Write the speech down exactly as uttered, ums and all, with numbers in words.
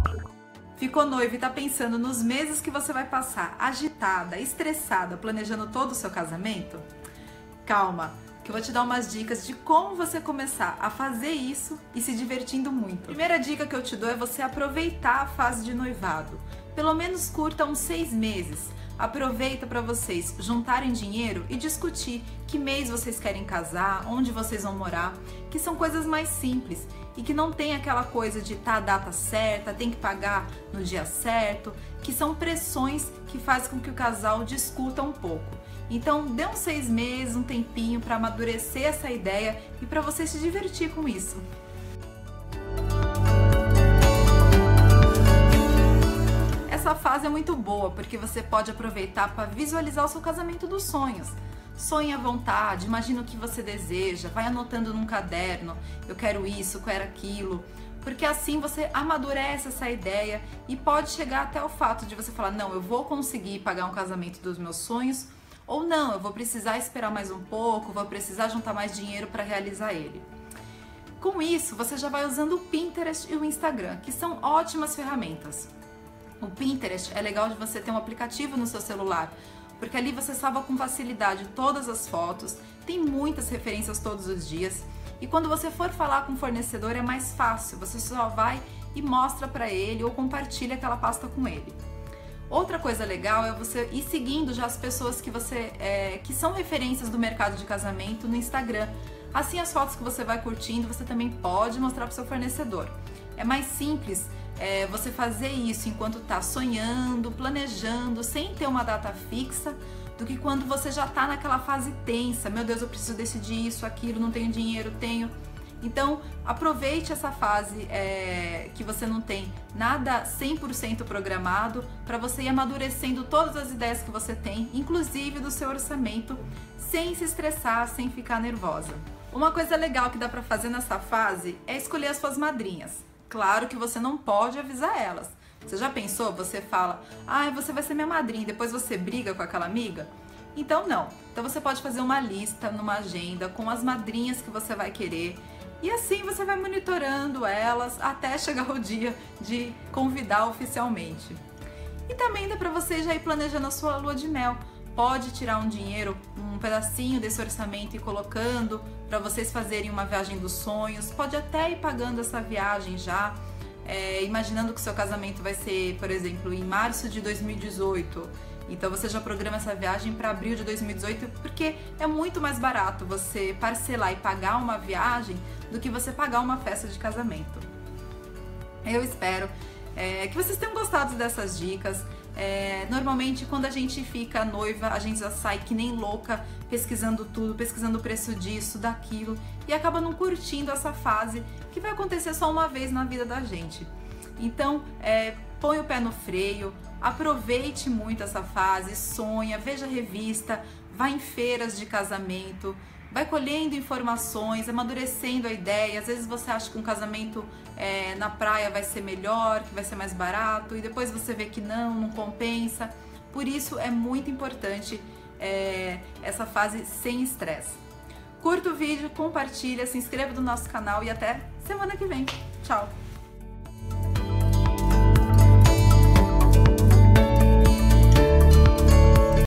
Ficou noiva e tá pensando nos meses que você vai passar agitada, estressada, planejando todo o seu casamento? Calma, que eu vou te dar umas dicas de como você começar a fazer isso e se divertindo muito. A primeira dica que eu te dou é você aproveitar a fase de noivado. Pelo menos curta uns seis meses. Aproveita para vocês juntarem dinheiro e discutir que mês vocês querem casar, onde vocês vão morar, que são coisas mais simples e que não tem aquela coisa de tá a data certa, tem que pagar no dia certo, que são pressões que fazem com que o casal discuta um pouco. Então, dê uns seis meses, um tempinho para amadurecer essa ideia e para você se divertir com isso. Essa fase é muito boa porque você pode aproveitar para visualizar o seu casamento dos sonhos. Sonhe à vontade, imagina o que você deseja, vai anotando num caderno, eu quero isso, eu quero aquilo, porque assim você amadurece essa ideia e pode chegar até o fato de você falar, não, eu vou conseguir pagar um casamento dos meus sonhos, ou não, eu vou precisar esperar mais um pouco, vou precisar juntar mais dinheiro para realizar ele. Com isso, você já vai usando o Pinterest e o Instagram, que são ótimas ferramentas. O Pinterest é legal de você ter um aplicativo no seu celular, porque ali você salva com facilidade todas as fotos, tem muitas referências todos os dias, e quando você for falar com o fornecedor é mais fácil, você só vai e mostra para ele ou compartilha aquela pasta com ele. Outra coisa legal é você ir seguindo já as pessoas que, você, é, que são referências do mercado de casamento no Instagram. Assim, as fotos que você vai curtindo, você também pode mostrar para o seu fornecedor. É mais simples é, você fazer isso enquanto está sonhando, planejando, sem ter uma data fixa, do que quando você já está naquela fase tensa. Meu Deus, eu preciso decidir isso, aquilo, não tenho dinheiro, tenho... Então, aproveite essa fase é, que você não tem nada cem por cento programado para você ir amadurecendo todas as ideias que você tem, inclusive do seu orçamento, sem se estressar, sem ficar nervosa. Uma coisa legal que dá para fazer nessa fase é escolher as suas madrinhas. Claro que você não pode avisar elas. Você já pensou? Você fala, ah, você vai ser minha madrinha, e depois você briga com aquela amiga? Então não. Então você pode fazer uma lista numa agenda com as madrinhas que você vai querer. E assim você vai monitorando elas até chegar o dia de convidar oficialmente. E também dá para você já ir planejando a sua lua de mel. Pode tirar um dinheiro, um pedacinho desse orçamento e ir colocando para vocês fazerem uma viagem dos sonhos. Pode até ir pagando essa viagem já, é, imaginando que o seu casamento vai ser, por exemplo, em março de dois mil e dezoito. Então você já programa essa viagem para abril de dois mil e dezoito, porque é muito mais barato você parcelar e pagar uma viagem do que você pagar uma festa de casamento. Eu espero é, que vocês tenham gostado dessas dicas. É, normalmente quando a gente fica noiva, a gente já sai que nem louca pesquisando tudo, pesquisando o preço disso, daquilo, e acaba não curtindo essa fase que vai acontecer só uma vez na vida da gente. Então, é, põe o pé no freio, aproveite muito essa fase, sonha, veja revista, vá em feiras de casamento, vai colhendo informações, amadurecendo a ideia. Às vezes você acha que um casamento é, na praia vai ser melhor, que vai ser mais barato, e depois você vê que não, não compensa. Por isso é muito importante é, essa fase sem estresse. Curta o vídeo, compartilha, se inscreva no nosso canal e até semana que vem. Tchau!